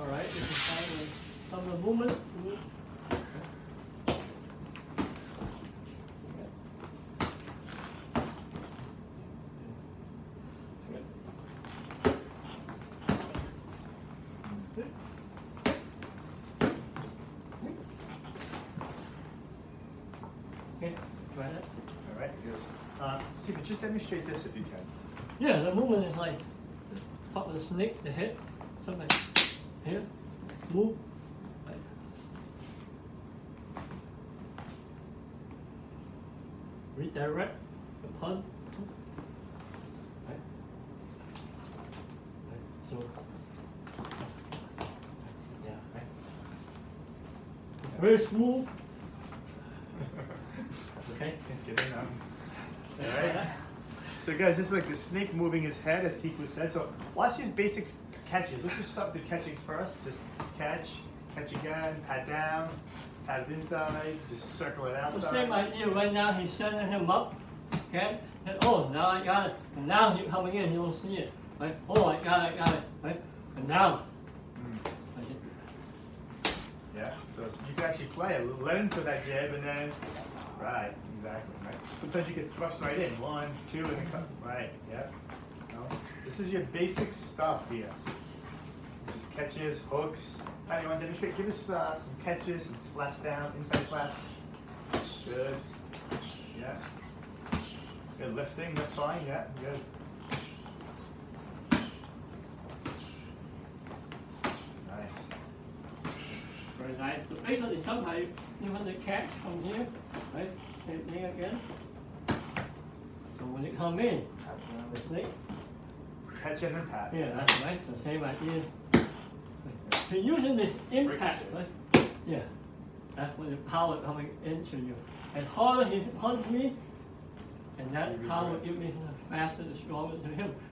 All right, this is fine. Some of the movement. Okay, try that. All right, he goes, Stephen, just demonstrate this if you can. Yeah, the movement is like top of the snake, the head, something like here, move. Right. Redirect the punch. Right. Right. So, yeah, right. Very smooth. Okay. Get in now. All All right. So guys, this is like the snake moving his head, as Sifu said. So watch these basic catches. Let's just stop the catching first. Just catch again, pat down, pat it inside, just circle it outside. The same idea right now, he's setting him up, okay? And oh, now I got it. And now he's coming in, he don't see it. Right? Oh, I got it, right? And now. Yeah, so you can actually play it. Let him put that jab and then, right, exactly, right? Sometimes you get thrust right in, 1, 2, and then cut, right, yeah. No, this is your basic stuff here. Just catches, hooks. How do you want to demonstrate? Give us some catches, some slaps down, inside slaps. Good, yeah. Good lifting, that's fine, yeah, good. Very nice. So basically, sometimes you want to catch from here, right? Same thing again. So when it come in, tap around the snake. Catch and then pat. Yeah, that's right. So same idea. So using this impact, right? Yeah, that's when the power coming into you. As harder he punches me, and that power gives me faster, the stronger to him.